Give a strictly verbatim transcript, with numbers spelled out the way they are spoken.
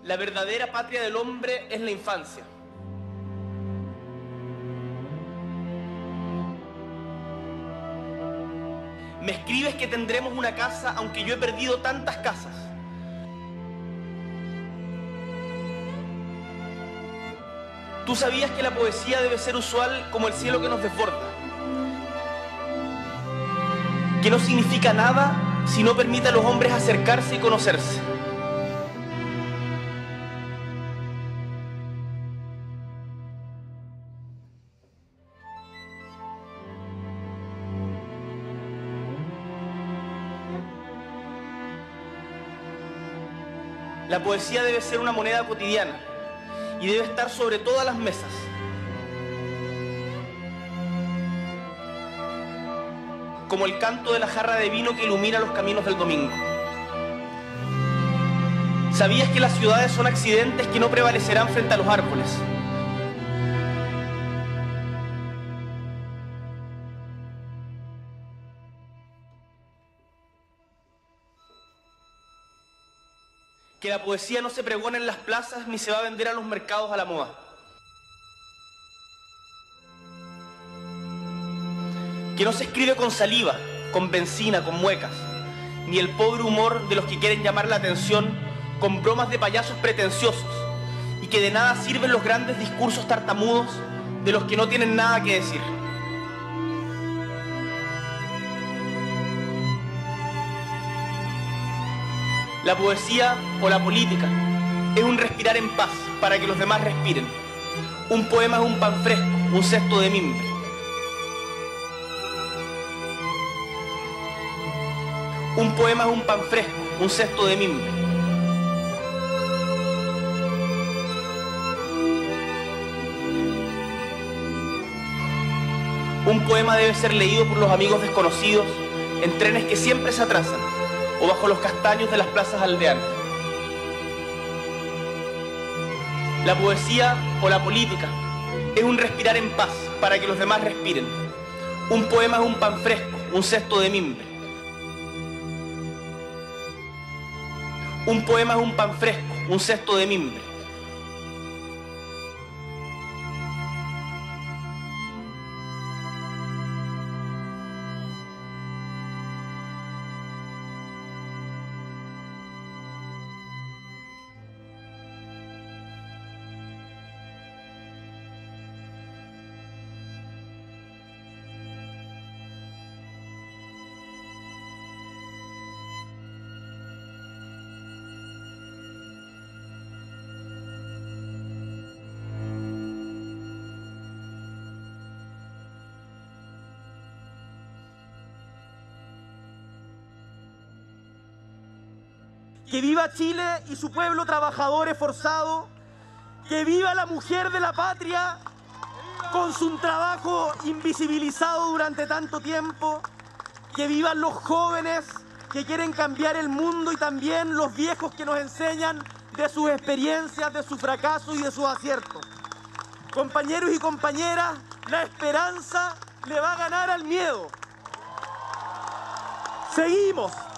La verdadera patria del hombre es la infancia. Me escribes que tendremos una casa, aunque yo he perdido tantas casas. Tú sabías que la poesía debe ser usual como el cielo que nos desborda, que no significa nada si no permite a los hombres acercarse y conocerse. La poesía debe ser una moneda cotidiana y debe estar sobre todas las mesas. Como el canto de la jarra de vino que ilumina los caminos del domingo. ¿Sabías que las ciudades son accidentes que no prevalecerán frente a los árboles? Que la poesía no se pregona en las plazas ni se va a vender a los mercados a la moda. Que no se escribe con saliva, con benzina, con muecas, ni el pobre humor de los que quieren llamar la atención con bromas de payasos pretenciosos, y que de nada sirven los grandes discursos tartamudos de los que no tienen nada que decir. La poesía o la política es un respirar en paz para que los demás respiren. Un poema es un pan fresco, un cesto de mimbre. Un poema es un pan fresco, un cesto de mimbre. Un poema debe ser leído por los amigos desconocidos en trenes que siempre se atrasan o bajo los castaños de las plazas aldeanas. La poesía o la política es un respirar en paz para que los demás respiren. Un poema es un pan fresco, un cesto de mimbre. Un poema es un pan fresco, un cesto de mimbre. Que viva Chile y su pueblo trabajador esforzado. Que viva la mujer de la patria con su trabajo invisibilizado durante tanto tiempo. Que vivan los jóvenes que quieren cambiar el mundo y también los viejos que nos enseñan de sus experiencias, de sus fracasos y de sus aciertos. Compañeros y compañeras, la esperanza le va a ganar al miedo. Seguimos.